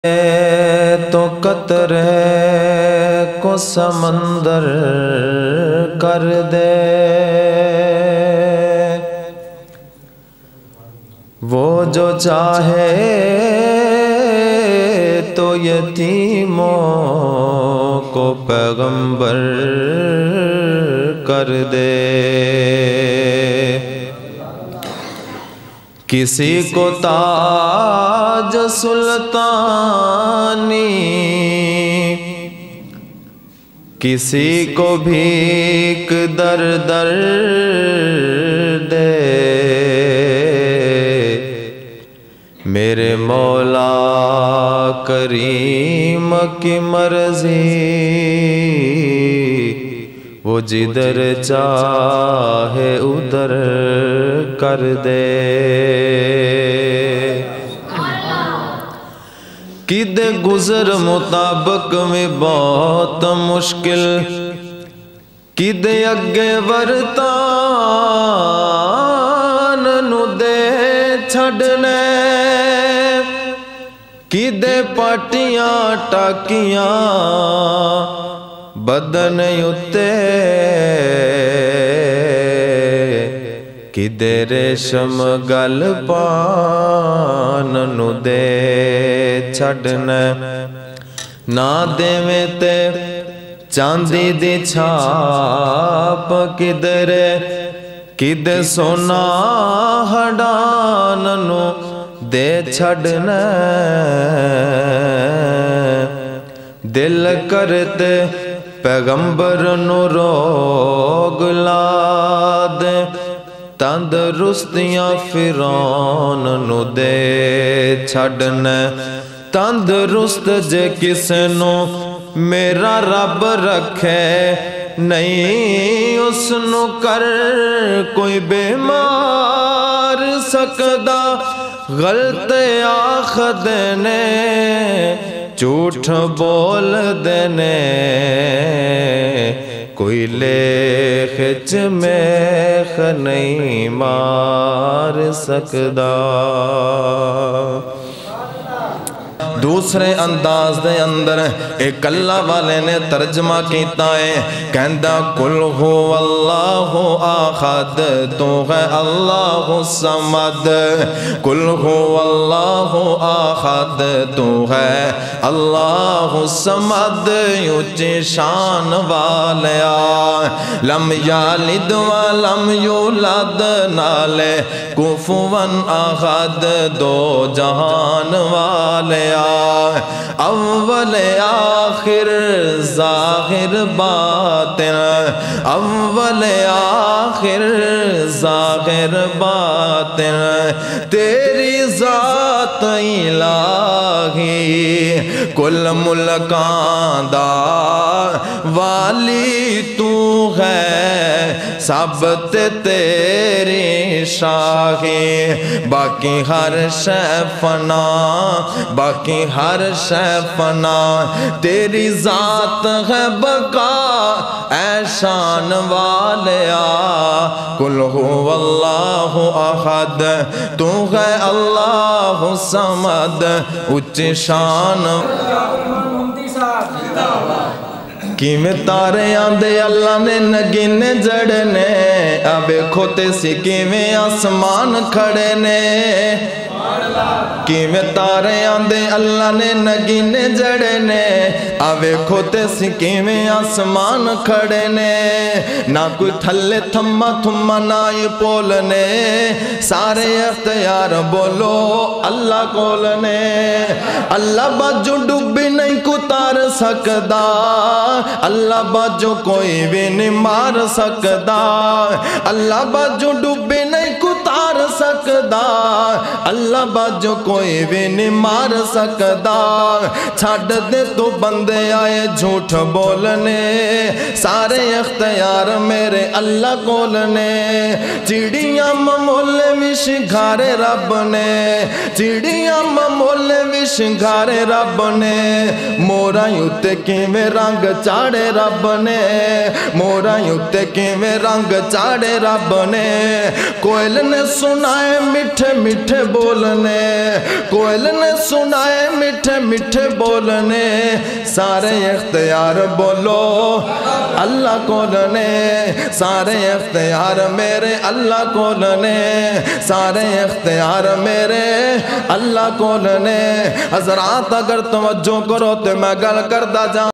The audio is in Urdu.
تو قطرے کو سمندر کر دے، وہ جو چاہے تو یتیموں کو پیغمبر کر دے، کسی کو تاج سلطانی، کسی کو بھیک در در دے، میرے مولا کریم کی مرضی وہ جدھر چاہے ادھر کر دے، کدے گزر مطابق میں بہت مشکل، کدے اگے ورتان نو دے چھڑنے، کدے پاٹیاں ٹاکیاں بدن اتے، کدے ریشم گل پان نو دے چھڑنے، نہ دیویں تے چاندی دی چھاپ کدرے، کدے سونا ہڈان نو دے چھڑنے، دل کرتے پیغمبر نو روگ لا دے، تندرستیاں فرعون نو دے چھڑنے، تندرست جے کسے نو میرا رب رکھے، نہیں اس نو کر کوئی بیمار سکدا، غلط آخ دینے جھوٹ بول دینے، کوئی لیخ چمیخ نہیں مار سکدا۔ دوسرے انداز دے اندر ایک اللہ والے نے ترجمہ کیتا ہے، کہندہ قل ہو اللہ آخد تو ہے اللہ الصمد، قل ہو اللہ آخد تو ہے اللہ الصمد، اونچی شان والیا، لم یالد ولم یولد، نالے کفوا احد، دو جہان والیا، اول آخر ظاہر باطن، اول آخر ظاہر باطن، تیری ذات الہی کل ملکاں دا والی تو ہے، سب تے تیری شاہی، باقی ہر شے فنا، باقی ہر شے فنا، تیری ذات ہے بقا اے شان والیا، قل هو اللہ احد تو ہے اللہ الصمد، اونچی شان کیویں تارے آندے اللہ نے نگینے جڑنے، ابے کھوتے سی کیویں آسمان کھڑے نے، کیویں تارے آندے اللہ نے نگینے جڑے نے، آوے کھوتے سی کیویں آسمان کھڑے نے، نہ کوئی تھلے تھما تھما نائی پولنے، سارے اختیار بولو اللہ کولنے، اللہ باجو ڈوبی نہیں کتار سکدا، اللہ باجو کوئی بھی نہیں مار سکدا، اللہ باجو ڈوبی نہیں کتار سکدا، اللہ باجو کوئی بھی نہیں مار سکدا، چھڑ دے تو بندے آئے جھوٹ بولنے، سارے اختیار میرے اللہ کولنے، چڑیاں ممولے بھی شنگھارے رب نے، چڑیاں ممولے بھی شنگھارے رب نے، مورا یوتے کیویں رنگ چاڑے رب نے، مورا یوتے کیویں رنگ چاڑے رب نے، کوئل نے سنا سنائے میٹھے میٹھے بولنے، کوئل نے سنائے میٹھے میٹھے بولنے، سارے اختیار بولو اللہ کو لنے، سارے اختیار میرے اللہ کو لنے، سارے اختیار میرے اللہ کو لنے۔ حضرات اگر توجہ کرو تو میں گل کردا جاں۔